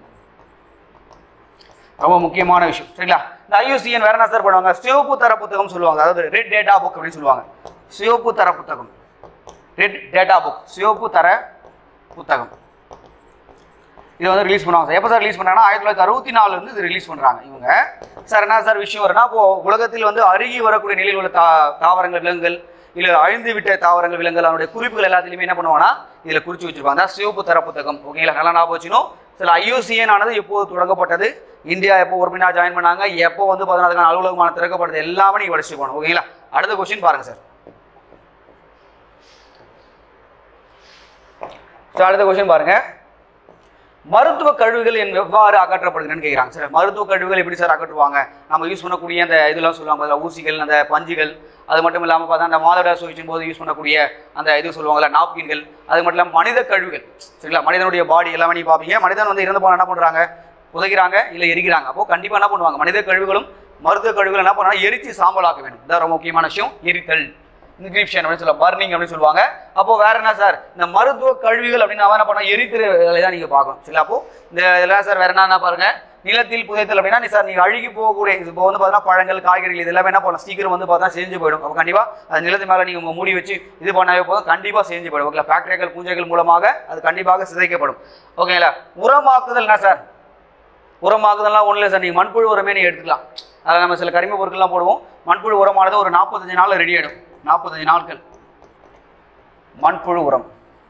ரொம்ப முக்கியமான விஷயம். சரிங்களா? இந்த IUCN வேற என்ன சார் பண்ணுவாங்க? சிவப்பு தர புத்தகம் சொல்லுவாங்க. அதாவது ரெட் டேட்டா புக் அப்படின்னு சொல்லுவாங்க. சிவப்பு தர புத்தகம், ரெட் டேட்டா புக், சிவப்பு தர புத்தகம். இது வந்து ரிலீஸ் பண்ணுவாங்க. எப்போ சார் ரிலீஸ் பண்ணாங்கன்னா 1964 இருந்து இது ரிலீஸ் பண்ணுறாங்க இவங்க. சார் என்ன சார் விஷயம் வரும்னா இப்போ உலகத்தில் வந்து அருகி வரக்கூடிய நிலையில் உள்ள தாவரங்கள் விலங்குகள் இல்லை அழிந்து விட்ட தாவரங்கள் விலங்குகள் அதனுடைய குறிப்புகள் எல்லாத்துலையுமே என்ன பண்ணுவாங்கன்னா இதில் குறித்து வச்சிருப்பாங்க. அதான் சிவப்பு தர புத்தகம். ஓகேங்களா? நல்லா ஞாபகம் வச்சுக்கணும். சில IUCN ஆனது எப்போது தொடங்கப்பட்டது, இந்தியா எப்போ உறுப்பினராக ஜாயின் பண்ணாங்க, எப்போ வந்து 14 அலுவலகமான திறக்கப்படுறது எல்லாமே நீங்கள் படிச்சு போகணும். ஓகேங்களா? அடுத்த கொஸ்டின் பாருங்க சார். அடுத்த கொஸ்டின் பாருங்க. மருத்துவ கழிவுகள் எவ்வாறு அகற்றப்படுதுன்னு கேட்குறாங்க. சார் மருத்துவ கழிவுகள் எப்படி சார் அகற்றுவாங்க? நம்ம யூஸ் பண்ணக்கூடிய அந்த இதெல்லாம் சொல்லுவாங்க, அதில் ஊசிகள், அந்த பஞ்சுகள், அது மட்டும் இல்லாமல் பார்த்தா அந்த மாதவிடா சுழற்சியின் போது யூஸ் பண்ணக்கூடிய அந்த இது சொல்லுவாங்கல்ல நாப்கின்கள், அது மட்டும் இல்லாமல் மனித கழிவுகள். சரிங்களா? மனிதனுடைய பாடி எல்லாமே நீங்கள் பார்ப்பீங்க. மனிதன் வந்து இறந்து போனால் என்ன பண்ணுறாங்க? புதைக்கிறாங்க இல்லை எரிக்கிறாங்க. அப்போ கண்டிப்பாக என்ன பண்ணுவாங்க? மனித கழிவுகளும் மருத்துவ கழிவுகள் என்ன பண்ணுறாங்க? எரித்து சாம்பலாக்க வேண்டும். இதான் ரொம்ப முக்கியமான விஷயம். எரித்தல், இன்கிரிப்ஷன் அப்படின்னு சொல்லுவாங்க, பர்னிங் அப்படின்னு சொல்லுவாங்க. அப்போ வேற என்ன சார்? இந்த மருத்துவ கழிவுகள் அப்படின்னு என்ன பண்ணா எரிக்கிற வேலை தான் நீங்க பார்க்கணும். சரி, அப்போ இந்த இதெல்லாம் சார் வேற என்ன பாருங்க, நிலத்தில் புதைத்தல் அப்படின்னா சார் நீங்க அழுகி போகக்கூடிய இப்போ வந்து பார்த்தீங்கன்னா பழங்கள், காய்கறிகள் இது எல்லாமே என்ன பண்ணலாம்? சீக்கிரம் வந்து பார்த்தா செஞ்சு போயிடும். அப்போ கண்டிப்பா அது நிலத்து மேலே நீங்க மூடி வச்சு இது பண்ணாவே போதும், கண்டிப்பா செஞ்சு போயிடும். ஓகே, பாக்டீரியாக்கள் பூஞ்சைகள் மூலமாக அது கண்டிப்பாக சிதைக்கப்படும். ஓகேங்களா? உரமாக்குதல் என்ன சார்? உரமாக்குதல்லாம் ஒன்றும் இல்லை சார், நீங்கள் மண்புழு உரமே நீங்கள் எடுத்துக்கலாம். அதில் நம்ம சில கரிம பொருட்கள்லாம் போடுவோம். மண்புழு உரமானது ஒரு 45 நாளில் ரெடி ஆகிடும். 45 நாட்கள் மண்புழு உரம்.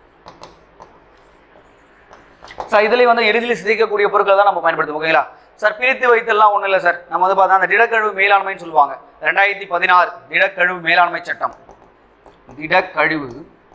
சார் இதுலேயும் வந்து எளிதில் சிதைக்கக்கூடிய பொருட்கள் தான் நம்ம பயன்படுத்துவோம். ஓகேங்களா சார்? பிரித்து வைத்தல்லாம் ஒன்றும் இல்லை சார். நம்ம வந்து பார்த்தா அந்த திடக்கழிவு மேலாண்மைன்னு சொல்லுவாங்க. 2016 திடக்கழிவு மேலாண்மை சட்டம், திடக்கழிவு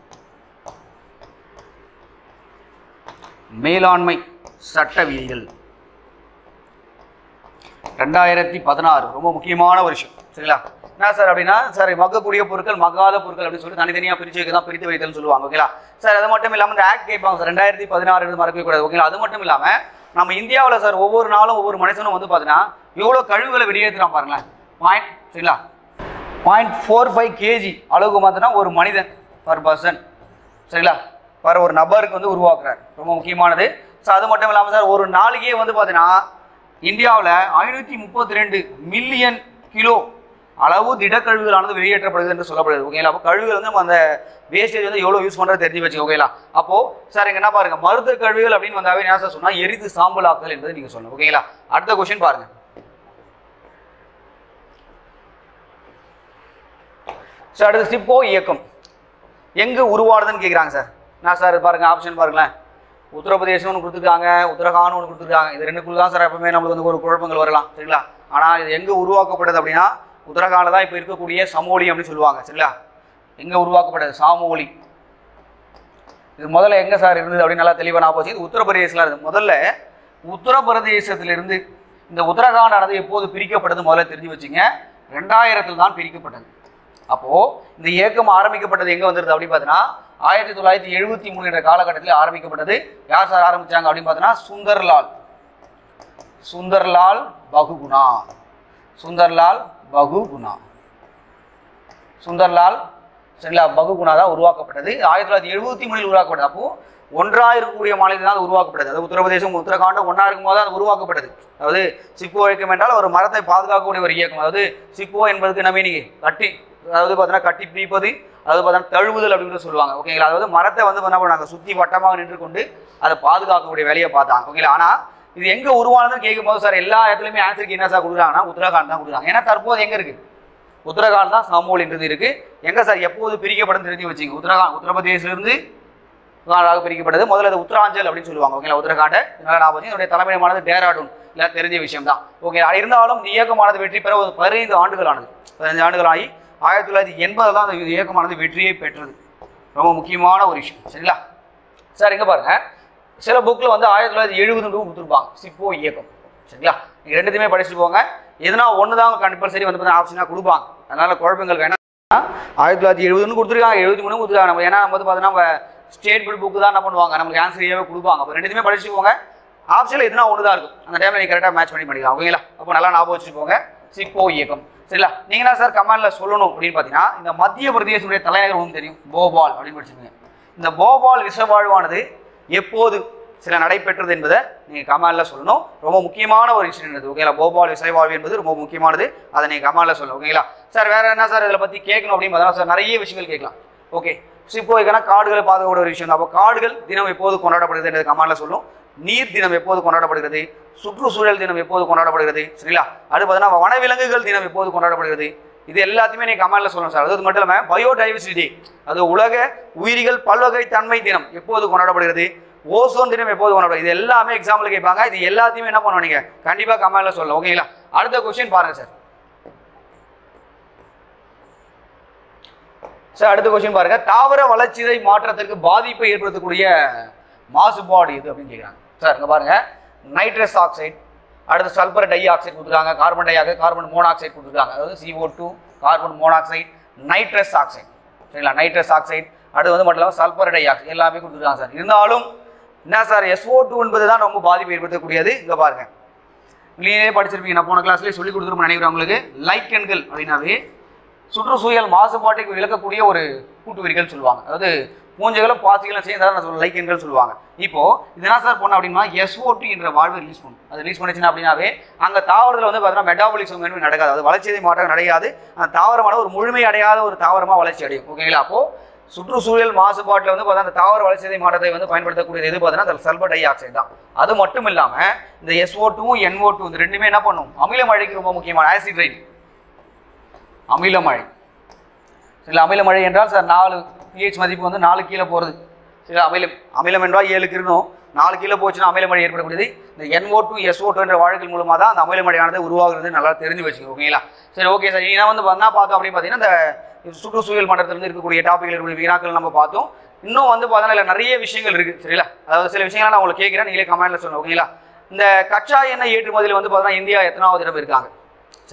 மேலாண்மை சட்ட விதிகள் 2016 ரொம்ப முக்கியமான ஒரு விஷயம். சரிங்களா? என்ன சார் அப்படின்னா சார் மக்கக்கூடிய பொருட்கள் மக்காத பொருட்கள் அப்படின்னு சொல்லி தனித்தனியாக பிரித்து வைக்க தான் பிரித்து வைத்தல்னு சொல்லுவாங்க. ஓகேங்களா சார்? அது மட்டும் இல்லாமல் இந்த ஆக்ட் கேட்பாங்க சார் 2016 மறக்கவே கூடாது. ஓகேங்களா? அது மட்டும் இல்லாமல் நம்ம இந்தியாவில் சார் ஒவ்வொரு நாளும் ஒவ்வொரு மனுஷனும் வந்து பார்த்தீங்கன்னா எவ்வளோ கழிவுகளை வெளியேற்றுறான் பாருங்களேன். சரிங்களா 0.45 kg அளவுக்கு பார்த்தீங்கன்னா ஒரு மனிதன் பர் பர்சன், சரிங்களா, ஒரு நபருக்கு வந்து உருவாக்குறாரு. ரொம்ப முக்கியமானது. ஸோ அது மட்டும் இல்லாமல் சார் ஒரு நாளைக்கே வந்து பார்த்தீங்கன்னா இந்தியாவில் 532 மில்லியன் கிலோ அளவு திடக்கழிவுகளானது வெளியேற்றப்படுது என்று சொல்லப்படுது. ஓகேங்களா? அப்போ கழிவுகள் வந்து நம்ம அந்த வேஸ்டேஜ் வந்து எவ்வளோ யூஸ் பண்ணுறது தெரிஞ்சு வச்சு. ஓகேங்களா? அப்போது சார் இங்கே என்ன பாருங்கள், மருத்துவ கழிவுகள் அப்படின்னு வந்தாவே என்ன சார் சொன்னால் எரித்து சாம்பலாக்குதல் என்பது நீங்கள் சொல்லணும். ஓகேங்களா? அடுத்த கொஸ்டின் பாருங்கள். சார் அடுத்து சிப்போ இயக்கம் எங்கே உருவானதுன்னு கேட்குறாங்க சார். என்ன சார் பாருங்கள், ஆப்ஷன் பாருங்களேன். உத்தரப்பிரதேசம் ஒன்று கொடுத்துருக்காங்க, உத்தரகாண்ட் ஒன்று கொடுத்துருக்காங்க. இது ரெண்டுக்குள்ள தான் சார் எப்பவுமே நம்மளுக்கு வந்து ஒரு குழப்பங்கள் வரலாம். சரிங்களா? ஆனால் இது எங்கே உருவாக்கப்பட்டது அப்படின்னா உத்தரகாண்டில் தான் இப்போ இருக்கக்கூடிய சமோலி அப்படின்னு சொல்லுவாங்க. சரிங்களா? எங்கே உருவாக்கப்பட்டது? சாமோலி. இது முதல்ல எங்கே சார் இருந்தது அப்படின்னு நல்லா தெளிவாக நான் போச்சு. இது உத்தரப்பிரதேசத்தில் இருந்தது. முதல்ல உத்தரப்பிரதேசத்திலிருந்து இந்த உத்தரகாண்டானது எப்போது பிரிக்கப்பட்டது முதல்ல தெரிஞ்சு வச்சுங்க. 2000 தான் பிரிக்கப்பட்டது. அப்போது இந்த இயக்கம் ஆரம்பிக்கப்பட்டது எங்கே வந்துருது அப்படின்னு பார்த்தீங்கன்னா 1973 என்ற காலகட்டத்தில் ஆரம்பிக்கப்பட்டது. யார் சார் ஆரம்பித்தாங்க அப்படின்னு பார்த்தீங்கன்னா சுந்தர்லால் பகுகுணா. சரிங்களா பகுகுணா தான் உருவாக்கப்பட்டது. 1973 உருவாக்கப்பட்டது. அப்போது ஒன்றாக இருக்கக்கூடிய மாநிலம் தான் அது உருவாக்கப்பட்டது. அது உத்தரப்பிரதேசம் உத்தரகாண்டம் ஒன்றா இருக்கும்போது அது உருவாக்கப்பட்டது. அதாவது சிப்போ இயக்கம் என்றால் ஒரு மரத்தை பாதுகாக்கக்கூடிய ஒரு இயக்கம். அதாவது சிப்போ என்பதுக்கு நம்ம இன்னைக்கு கட்டி, அதாவது பார்த்தீங்கன்னா கட்டி பிடிப்பது, அதாவது பார்த்தீங்கன்னா தழுவுதல் அப்படின்னு சொல்லுவாங்க. ஓகேங்களா? அதாவது மரத்தை வந்து என்ன பண்ணாங்க, சுற்றி வட்டமாக நின்று கொண்டு அதை பாதுகாக்கக்கூடிய வேலையை பார்த்தாங்க. ஓகேங்களா? ஆனால் இது எங்கே உருவானதுன்னு கேட்கும்போது சார் எல்லா இடத்துலையுமே ஆன்சருக்கு என்ன சார் கொடுக்குறாங்கன்னா உத்தரகாண்ட் தான் கொடுக்குறாங்க. ஏன்னா தற்போது எங்கே இருக்குது? உத்தரகாண்ட் தான் சாமோலின்றது இருக்குது. எங்கே சார் எப்போது பிரிக்கப்படும் தெரிஞ்சு வச்சுங்க. உத்தரப்பிரதேசிலிருந்து பிரிக்கப்பட்டது. முதல்ல அது உத்தராஞ்சல் அப்படின்னு சொல்லுவாங்க. ஓகேங்களா? உத்தரகாண்டை இதனால நான் வச்சு என்னுடைய தலைமையிடமானது டேராடூன் இல்லை தெரிஞ்ச விஷயம் தான். ஓகே, இருந்தாலும் இந்த இயக்கமானது வெற்றி பெற ஒரு 15 ஆண்டுகள் ஆனது. 15 ஆண்டுகள் ஆகி 1980 தான் அந்த இயக்கமானது வெற்றியை பெற்றது. ரொம்ப முக்கியமான ஒரு விஷயம். சரிங்களா சார்? இங்கே பாருங்க, சில புக்கில் வந்து 1970 கொடுத்துருப்பாங்க சிப்போ இயக்கம். சரிங்களா? நீங்கள் ரெண்டுத்தையுமே படிச்சுட்டு போங்க. எதுனா ஒன்று தான் கம்பல்சரி வந்து பார்த்தீங்கன்னா ஆப்ஷனாக கொடுப்பாங்க. அதனால் குழப்பங்கள் வேணாம். 1970 கொடுத்துருக்காங்க, 73 கொடுத்துருக்காங்க. நம்ம ஏன்னா நம்ம வந்து பார்த்தீங்கன்னா நம்ம ஸ்டேட் போர்டு புக்கு தான் என்ன பண்ணுவாங்க, நமக்கு ஆன்சரையாகவே கொடுப்பாங்க. அப்போ ரெண்டுத்தையுமே படிச்சுட்டு போங்க. ஆப்ஷனில் எதுனா ஒன்று தான் இருக்கும். அந்த டைமில் நீங்கள் கரெக்டாக மேட்ச் பண்ணிக்கலாம். ஓகேங்களா? அப்போ நல்லா ஞாபகம் வச்சுட்டு போங்க சிப்போ இயக்கம். சரிங்களா? நீங்கள் என்ன சார் கமாண்டில் சொல்லணும் அப்படின்னு பார்த்தீங்கன்னா இந்த மத்திய பிரதேசனுடைய தலைநகர் ஒன்று தெரியும், போபால் அப்படின்னு படிச்சுக்கோங்க. இந்த போபால் விஷவாழ்வானது எப்போது சில நடைபெற்றது என்பதை நீங்கள் கமாண்டில் சொல்லணும். ரொம்ப முக்கியமான ஒரு விஷயம் என்னது. ஓகேங்களா? போபால் விஷவாழ்வு என்பது ரொம்ப முக்கியமானது. அதை நீங்கள் கமாண்டில் சொல்லணும். ஓகேங்களா சார்? வேறு என்ன சார் இதில் பற்றி கேட்கணும் அப்படின்னு பார்த்தா சார் நிறைய விஷயங்கள் கேட்கலாம். ஓகே, சிப்போ இயக்கம்னா காடுகளை பாதுகாக்கக்கூடிய ஒரு விஷயம் தான். அப்போ காடுகள் தினம் எப்போது கொண்டாடப்படுகிறது என்பதை கமாண்டில் சொல்லணும். நீர் தினம் எப்போது கொண்டாடப்படுகிறது, சுற்றுச்சூழல் தினம் எப்போது கொண்டாடப்படுகிறது, சரிங்களா? அது பார்த்தீங்கன்னா வனவிலங்குகள் தினம் எப்போது கொண்டாடப்படுகிறது, இது எல்லாத்தையுமே நீங்கள் கமாண்டில் சொல்லணும் சார். அது மட்டும் இல்லாமல் பயோடைவர்சிட்டி, அது உலக உயிரிகள் பல்வகை தன்மை தினம் எப்போது கொண்டாடப்படுகிறது, ஓசோன் தினம் எப்போது கொண்டாடப்படுகிறது, இது எல்லாமே எக்ஸாம்பிள் கேட்பாங்க. இது எல்லாத்தையுமே என்ன பண்ணுவோம் நீங்கள் கண்டிப்பாக கமாண்டில் சொல்லணும். ஓகேங்களா? அடுத்த கொஸ்டின் பாருங்க சார். சார் அடுத்த கொஸ்டின் பாருங்க, தாவர வளர்ச்சிதை மாற்றத்திற்கு பாதிப்பை ஏற்படுத்தக்கூடிய மாசுபாடு எது அப்படின்னு கேட்குறாங்க சார். இங்கே பாருங்க, நைட்ரஸ் ஆக்சைடு, அடுத்து சல்பர் டை ஆக்சைடு கொடுத்துருக்காங்க, carbon dioxide, carbon monoxide கொடுத்துருக்காங்க. அதாவது CO2, carbon monoxide, nitrous oxide. சரிங்களா? நைட்ரஸ் ஆக்சைடு, அடுத்து வந்து மட்டும் இல்லாமல் சல்பர் டை ஆக்சைடு எல்லாமே கொடுத்துருக்காங்க சார். இருந்தாலும் என்ன சார் SO2 என்பது தான் ரொம்ப பாதிப்பை ஏற்படுத்தக்கூடியது. இங்கே பாருங்க, நீங்களே படிச்சிருப்பீங்க, நான் போன கிளாஸ்லேயே சொல்லி கொடுத்துருப்போம் நினைக்கிறேன் உங்களுக்கு. லைக்கன்கள் அப்படின்னாவே சுற்றுச்சூழல் மாசுபாட்டுக்கு விளக்கக்கூடிய ஒரு கூட்டுவிரிகள் சொல்லுவாங்க. அதாவது பூஞ்சைகளும் பாசிகளும் சேர்ந்து லைக்கன்கள் சொல்லுவாங்க. இப்போ இது என்ன சார் பண்ண அப்படின்னா SO2 என்ற வாழ்வை ரிலீஸ் பண்ணும். அது ரிலீஸ் பண்ணிச்சுன்னா அப்படின்னாவே அங்கே தாவரத்தில் வந்து பார்த்தீங்கன்னா மெட்டாபாலிசம் நடக்காது, அது வளர்ச்சிதை மாற்றம் நடக்காது. அந்த தாவரமான ஒரு முழுமை அடையாத ஒரு தாவரமாக வளர்ச்சி அடையும். ஓகேங்களா? அப்போ சுற்றுச்சூழல் மாசுபாட்டில் வந்து பார்த்தா அந்த தாவர வளர்ச்சிதை மாற்றத்தை வந்து பயன்படுத்தக்கூடியது எது பார்த்தீங்கன்னா அந்த சல்பர் டை ஆக்சைடு தான். அது மட்டும் இல்லாமல் இந்த SO2 NO2 இந்த ரெண்டுமே என்ன பண்ணும், அமில மழைக்கு ரொம்ப முக்கியமான ஆசிட் ரெயின், அமில மழை. சரிங்களா? அமில மழை என்றால் சார் 4 pH மதிப்பு வந்து 4 கீழே போகிறது. சரிங்களா? அமிலம் என்றால் 7 இருக்கணும், 4 கீழே போச்சுன்னா அமில மழை ஏற்படக்கூடியது. இந்த NO2 SO2 என்ற வாழ்க்கைகள் மூலமாக தான் அந்த அமில மழையானது உருவாகிறது. நல்லா தெரிஞ்சு வச்சுக்கோங்க. ஓகேங்களா? சரி, ஓகே சார். நான் வந்து என்ன பார்த்தோம் அப்படின்னு பார்த்தீங்கன்னா இந்த சுற்றுச்சூழல் மண்டலத்திலிருந்து இருக்கக்கூடிய டாபிக்கள் இருக்கக்கூடிய வினாக்கள் நம்ம பார்த்தோம். இன்னும் வந்து பார்த்தோன்னா இல்லை நிறைய விஷயங்கள் இருக்குது. சரிங்களா? அதாவது சில விஷயங்கள் நான் உங்களுக்கு கேட்குறேன், நீங்களே கமெண்ட்டில் சொல்லுங்கள். ஓகேங்களா? இந்த கச்சா எண்ணெய் ஏற்றுமதியில் வந்து பார்த்தீங்கன்னா இந்தியா எத்தனாவது இடம் இருக்காங்க? சரிங்களா?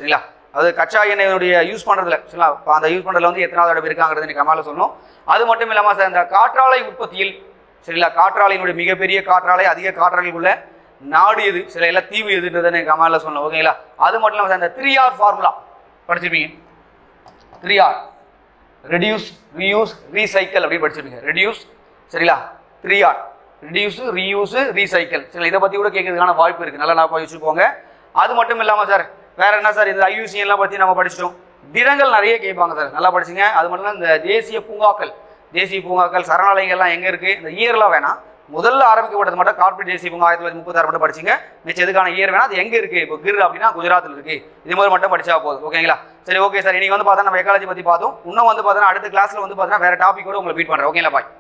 அது கச்சா எண்ணெயுடைய யூஸ் பண்ணுறதுல சரிங்களா, அந்த யூஸ் பண்ணுறதுல வந்து எத்தனாவது இடம் இருக்காங்கிறது எனக்கு கமால சொல்லணும். அது மட்டும் இல்லாமல் சார் இந்த காற்றாலை உற்பத்தியில் சரிங்களா, காற்றாலையினுடைய மிகப்பெரிய காற்றாலை அதிக காற்றாலை உள்ள நாடு எது சில எல்லாம் தீவு எதுன்றதை எனக்கு கமால சொல்லணும். ஓகேங்களா, அது மட்டும் இல்லாமல் சார் இந்த 3R ஃபார்முலா படிச்சிருப்பீங்க. 3R ரெடியூஸ் ரீயூஸ் ரீசைக்கிள் அப்படின்னு படிச்சிருப்பீங்க. ரெடியூஸ் சரிங்களா, 3R ரெடியூஸ் ரீயூஸ் ரீசைக்கிள் சரிங்களா, இதை பற்றி கூட கேட்கறதுக்கான வாய்ப்பு இருக்குது, நல்லா நான் வச்சுக்கோங்க. அது மட்டும் இல்லாமல் சார் வேற என்ன சார், இந்த IUCN எல்லாம் பற்றி நம்ம படிச்சிட்டோம். தினங்கள் நிறைய கேட்பாங்க சார், நல்லா படிச்சுங்க. அது மட்டும் இல்லாமல் இந்த தேசிய பூங்காக்கள் சரணாலயங்கள்லாம் எங்கே இருக்குது, இந்த இயர்லாம் வேணாம், முதல்ல ஆரம்பிக்கப்பட்டது மட்டும் கார்ப்பரேட் தேசிய பூங்கா 1936 மட்டும் படிச்சிங்க. மிச்சம் எதுக்கான இயர் வேணா அது எங்கே இருக்குது, இப்போ கிர் அப்படின்னா குஜராத்தில் இருக்குது, இது மாதிரி மட்டும் படிச்சா போதும். ஓகேங்களா, சரி ஓகே சார். இன்னைக்கு வந்து பார்த்தா நம்ம எக்காலஜி பற்றி பார்த்தோம். இன்னும் வந்து பார்த்தோன்னா அடுத்த கிளாஸில் வந்து பார்த்தீங்கன்னா வேறு டாபிக் கூட உங்களை மீட் பண்ணுறேன். ஓகேங்களா, பாய்.